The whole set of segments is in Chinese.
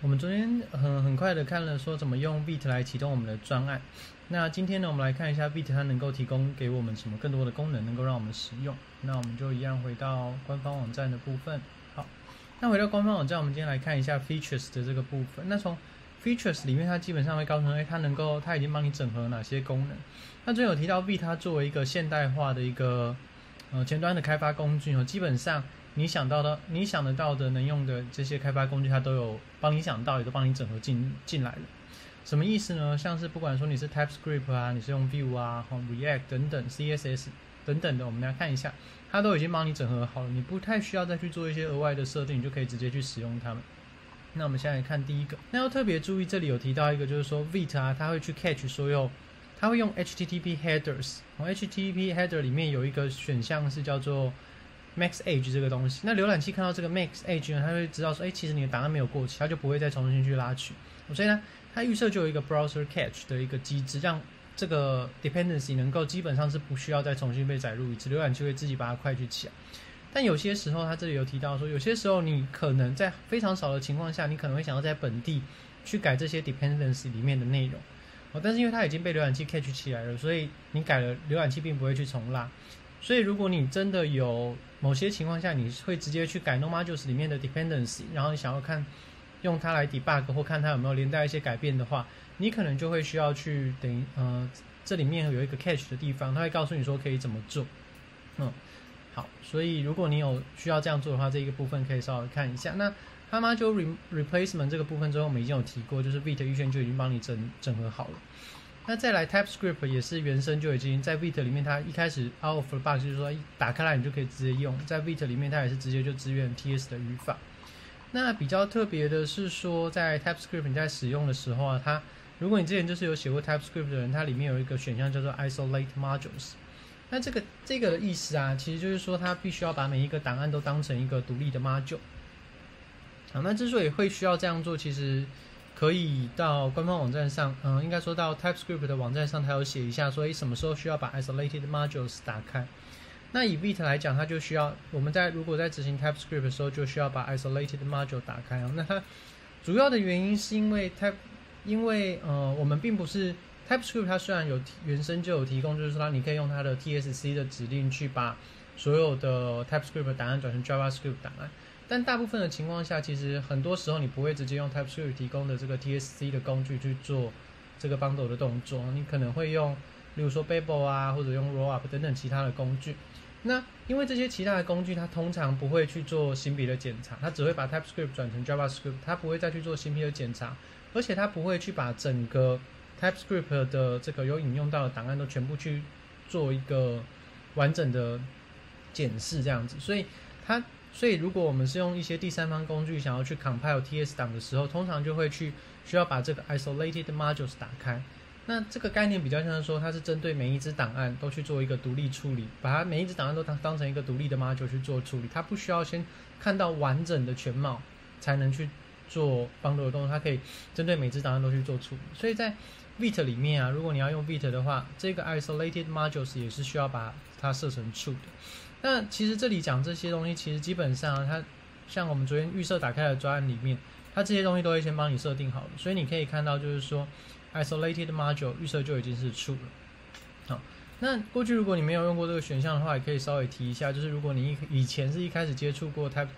我们昨天很快的看了说怎么用 Vite 来启动我们的专案。那今天呢，我们来看一下 Vite 它能够提供给我们什么更多的功能，能够让我们使用。那我们就一样回到官方网站的部分。好，那回到官方网站，我们今天来看一下 Features 的这个部分。那从 Features 里面，它基本上会告诉你，它已经帮你整合哪些功能。那这有提到 Vite 它作为一个现代化的一个前端的开发工具基本上你想得到的能用的这些开发工具，它都有帮你想到，也都帮你整合进来了。什么意思呢？像是不管说你是 TypeScript 啊，你是用 Vue 啊、React 等等 CSS 等等的，我们来看一下，它都已经帮你整合好了，你不太需要再去做一些额外的设定，你就可以直接去使用它们。那我们现在来看第一个，那要特别注意，这里有提到一个，就是说 Vite 啊，它会去 catch 所有，它会用 HTTP headers，HTTP header 里面有一个选项是叫做Max Age 这个东西，那浏览器看到这个 Max Age 呢，它会知道说，其实你的档案没有过期，它就不会再重新去拉取。所以呢，它预设就有一个 Browser Catch 的一个机制，让这个 dependency 能够基本上是不需要再重新被载入一次，浏览器会自己把它快去起来。但有些时候，它这里有提到说，有些时候你可能在非常少的情况下，你可能会想要在本地去改这些 dependency 里面的内容。但是因为它已经被浏览器 catch 起来了，所以你改了，浏览器并不会去重拉。所以如果你真的有某些情况下，你会直接去改 Node-Modules 里面的 dependency， 然后你想要用它来 debug 或看它有没有连带一些改变的话，你可能就会需要去这里面有一个 catch 的地方，它会告诉你说可以怎么做。好，所以如果你有需要这样做的话，这一个部分可以稍微看一下。那 HTML replacement 这个部分之后，我们已经有提过，就是 Vite 预先就已经帮你整合好了。那再来 TypeScript 也是原生就已经在 Vite 里面，它一开始 out of the box 就是说打开来你就可以直接用，在 Vite 里面它也是直接就支援 TS 的语法。那比较特别的是说，在 TypeScript 你在使用的时候啊，如果你之前就是有写过 TypeScript 的人，它里面有一个选项叫做 Isolate Modules。那这个的意思啊，其实就是说它必须要把每一个档案都当成一个独立的 module。好，那之所以会需要这样做，其实可以到官方网站上，应该说到 TypeScript 的网站上，它有写一下说，什么时候需要把 Isolated Modules 打开。那以 Vite 来讲，它就需要我们如果在执行 TypeScript 的时候，就需要把 Isolated Module 打开。那它主要的原因是因为我们并不是 TypeScript， 它虽然原生就有提供，就是说你可以用它的 TSC 的指令去把所有的 TypeScript 档案转成 JavaScript 档案。但大部分的情况下，其实很多时候你不会直接用 TypeScript 提供的这个 TSC 的工具去做这个 bundle 的动作，你可能会用，例如说 Babel 啊，或者用 Rollup 等等其他的工具。那因为这些其他的工具，它通常不会去做新笔的检查，它只会把 TypeScript 转成 JavaScript， 它不会再去做新笔的检查，而且它不会去把整个 TypeScript 的这个有引用到的档案都全部去做一个完整的检视这样子。所以如果我们是用一些第三方工具想要去 compile TS 档的时候，通常就会需要把这个 isolated modules 打开。那这个概念比较像是说，它是针对每一只档案都去做一个独立处理，把它每一只档案都当成一个独立的 module 去做处理，它不需要先看到完整的全貌才能去做 bundle 的动作，它可以针对每只档案都去做处理。所以在 Vite 里面啊，如果你要用 Vite 的话，这个 isolated modules 也是需要把它设成 true 的。那其实这里讲这些东西，其实基本上它像我们昨天预设打开的专案里面，它这些东西都会先帮你设定好了，所以你可以看到就是说 isolated module 预设就已经是 true 了。好，那过去如果你没有用过这个选项的话，也可以稍微提一下，就是如果你以前是一开始接触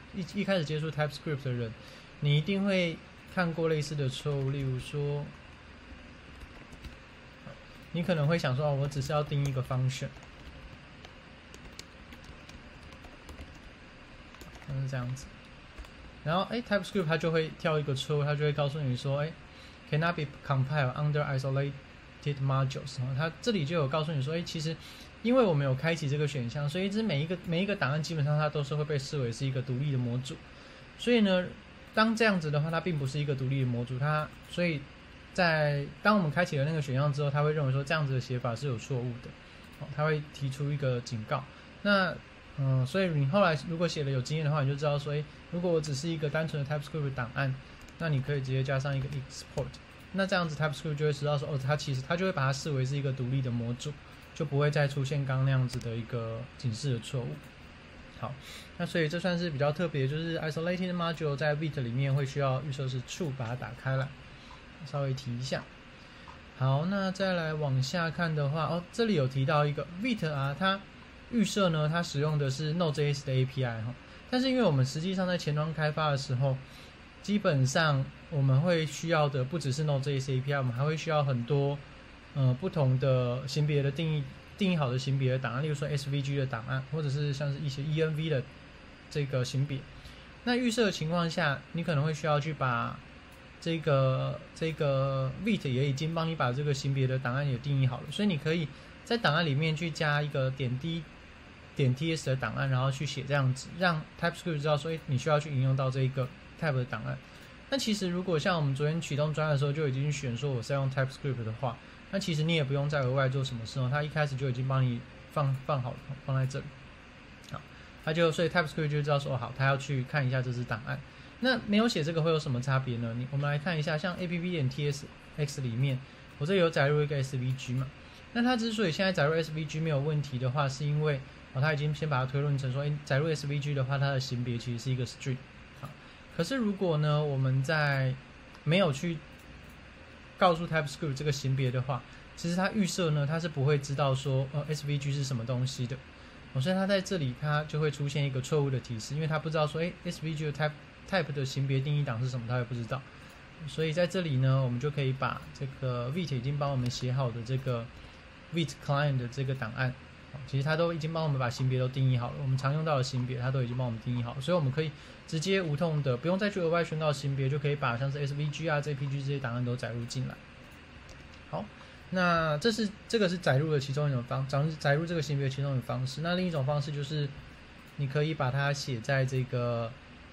TypeScript 的人，你一定会看过类似的错误，例如说，你可能会想说，我只是要定一个 function。是这样子，然后TypeScript 它就会跳一个错误，它就会告诉你说cannot be compiled under isolated modules。它这里就有告诉你说，其实因为我们有开启这个选项，所以每一个档案基本上它都是会被视为是一个独立的模组。所以呢，当这样子的话，它并不是一个独立的模组，所以当我们开启了那个选项之后，它会认为说这样子的写法是有错误的，它会提出一个警告。所以你后来如果写的有经验的话，你就知道说，如果我只是一个单纯的 TypeScript 档案，那你可以直接加上一个 export， 那这样子 TypeScript 就会知道说，它就会把它视为是一个独立的模组，就不会再出现刚刚那样子的一个警示的错误。好， 好，那所以这算是比较特别，就是 isolating module 在 Vite 里面会需要预设是 true 把它打开来，稍微提一下。好，那再来往下看的话，这里有提到一个 Vite 啊，它预设呢，它使用的是 Node.js 的 API 哈，但是因为我们实际上在前端开发的时候，基本上我们会需要的不只是 Node.js API， 我们还会需要很多不同的型别的定义好的型别的档案，例如说 SVG 的档案，或者是像是一些 ENV 的这个型别。那预设的情况下，你可能会需要去把这个 Vite 也已经帮你把这个型别的档案也定义好了，所以你可以在档案里面去加一个.ts 的档案，然后去写这样子，让 TypeScript 知道说，你需要去引用到这个 type 的档案。那其实如果像我们昨天启动专案的时候就已经选说我是要用 TypeScript 的话，那其实你也不用再额外做什么事哦，它一开始就已经帮你放好了，放在这里。好，所以 TypeScript 就知道说，好，它要去看一下这支档案。那没有写这个会有什么差别呢？我们来看一下，像 app.tsx 里面，我这里有载入一个 SVG 嘛。那它之所以现在载入 SVG 没有问题的话，是因为它已经先把它推论成说，载入 SVG 的话，它的型别其实是一个 string。好，可是如果呢，我们在没有去告诉 TypeScript 这个型别的话，其实它预设呢，它是不会知道说SVG 是什么东西的。所以它在这里它就会出现一个错误的提示，因为它不知道说SVG 的 type 的型别定义档是什么，它也不知道。所以在这里呢，我们就可以把这个 Vite 已经帮我们写好的这个 Vite client 的这个档案，其实它都已经帮我们把型别都定义好了，我们常用到的型别它都已经帮我们定义好了，所以我们可以直接无痛的不用再去额外宣告型别，就可以把像是 SVG 啊 JPG 这些档案都载入进来。好，那这个是载入的其中一种载入这个型别的其中一种方式。那另一种方式就是你可以把它写在这个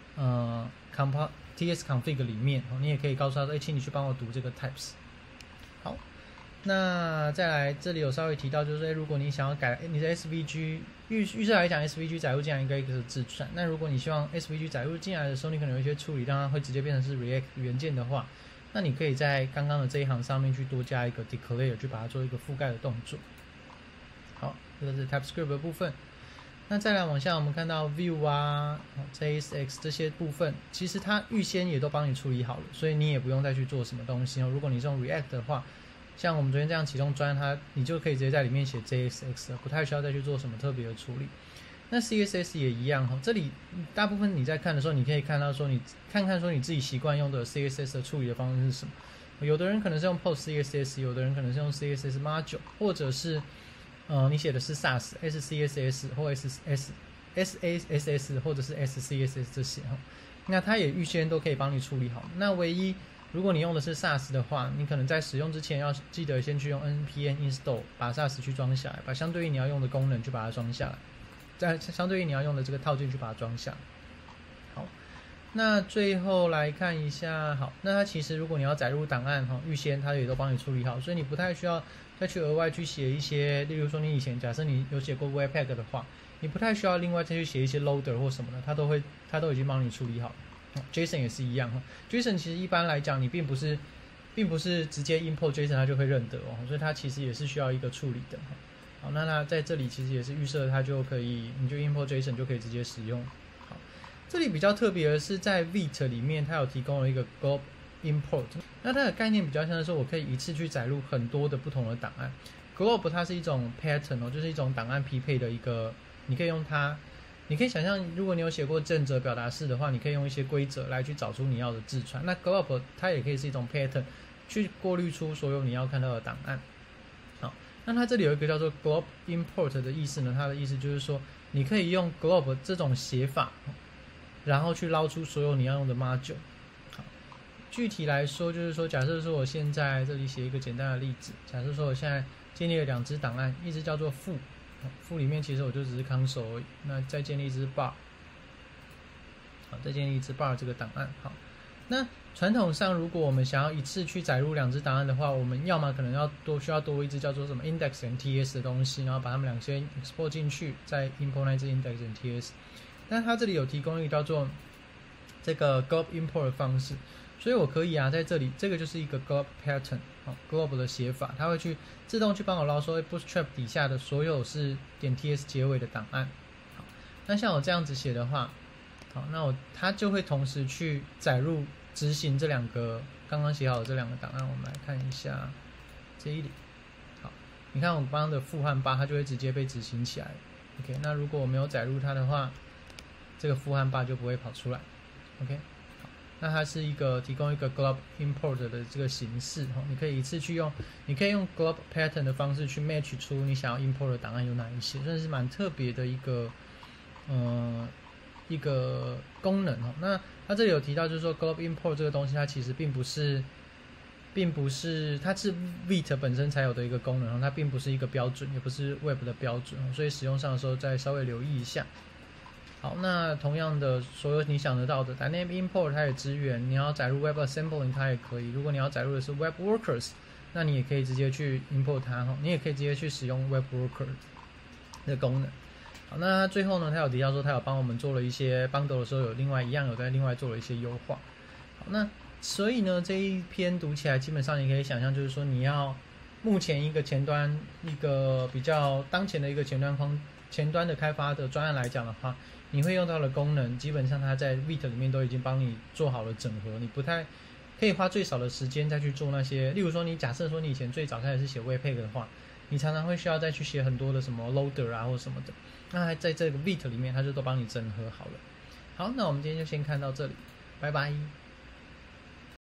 tsconfig 里面，你也可以告诉他说，请你去帮我读这个 types。好，那再来这里有稍微提到，就是如果你想要改你的 SVG 预设来讲 SVG 载入进来应该一个是字串，那如果你希望 SVG 载入进来的时候，你可能有一些处理让它会直接变成是 React 元件的话，那你可以在刚刚的这一行上面去多加一个 declare， 去把它做一个覆盖的动作。好，这个是 TypeScript 的部分。那再来往下，我们看到 Vue 啊、JSX 这些部分，其实它预先也都帮你处理好了，所以你也不用再去做什么东西。如果你是用 React 的话，像我们昨天这样启动专，你就可以直接在里面写 JSX 了，不太需要再去做什么特别的处理。那 CSS 也一样，这里大部分你在看的时候，你可以看到说，你看看说你自己习惯用的 CSS 的处理的方式是什么。有的人可能是用 Post CSS， 有的人可能是用 CSS Module， 或者是你写的是 SASS、SCSS 或 SASS 或者是 SCSS 这些，那它也预先都可以帮你处理好。那唯一如果你用的是 SASS 的话，你可能在使用之前要记得先去用 npm install 把 SASS 去装下来，把相对应你要用的功能去把它装下来，在相对应你要用的这个套件去把它装下来。好，那最后来看一下，好，那它其实如果你要载入档案，预先它也都帮你处理好，所以你不太需要再去额外去写一些，例如说你以前假设你有写过 Webpack 的话，你不太需要另外再去写一些 loader 或什么的，它都已经帮你处理好了。JSON 也是一样，JSON 其实一般来讲你并不是直接 import JSON 它就会认得所以它其实也是需要一个处理的。好，那它在这里其实也是预设它就可以，你就 import JSON 就可以直接使用。好，这里比较特别的是在 Vite 里面它有提供了一个 glob import， 那它的概念比较像是说我可以一次去载入很多的不同的档案。glob 它是一种 pattern 就是一种档案匹配的一个，你可以用它，你可以想象如果你有写过正则表达式的话，你可以用一些规则来去找出你要的字串。那 glob 它也可以是一种 pattern 去过滤出所有你要看到的档案。好，那它这里有一个叫做 glob import 的意思呢，它的意思就是说你可以用 glob 这种写法，然后去捞出所有你要用的 module。具体来说就是说，假设说我现在这里写一个简单的例子，假设说我现在建立了两只档案，一只叫做foo，里面其实我就只是 console 而已，那再建立一只 bar， 好，再建立一只 bar 这个档案。好，那传统上如果我们想要一次去载入两只档案的话，我们要么可能需要多一只叫做什么 index 跟 ts 的东西，然后把它们两些 export 进去，再 import 那只 index 跟 ts。但它这里有提供一个叫做这个 glob import 的方式，所以我可以在这里，这个就是一个 glob pattern， glob 的写法，它会去自动去帮我捞说 bootstrap 底下的所有是.ts 结尾的档案。好， 那像我这样子写的话，好，那它就会同时去载入执行这两个刚刚写好的这两个档案。我们来看一下这一里，好，你看我刚刚的负和8，它就会直接被执行起来。OK， 那如果我没有载入它的话，这个负和8就不会跑出来。OK， 好，那它是提供一个 glob import 的这个形式，你可以一次去用，你可以用 glob pattern 的方式去 match 出你想要 import 的档案有哪一些，算是蛮特别的一个功能。那它这里有提到，就是说 glob import 这个东西，它其实并不是，它是 Vite 本身才有的一个功能，它并不是一个标准，也不是 Web 的标准，所以使用上的时候再稍微留意一下。好，那同样的，所有你想得到的 Dynamic Import 它也支援，你要载入 Web Assembling 它也可以。如果你要载入的是 Web Workers， 那你也可以直接去 import 它，你也可以直接去使用 Web Worker 的功能。好，那最后呢，它有提到说，它有帮我们做了一些 bundle 的时候，有在另外做了一些优化。好，那所以呢，这一篇读起来，基本上你可以想象，就是说你要目前一个前端一个比较当前的一个前端的开发的专案来讲的话，你会用到的功能，基本上它在 Vite 里面都已经帮你做好了整合，你不太可以花最少的时间再去做那些，例如说你假设说你以前最早开始是写 Webpack 的话，你常常会需要再去写很多的什么 loader 啊或什么的，那在这个 Vite 里面它就都帮你整合好了。好，那我们今天就先看到这里，拜拜。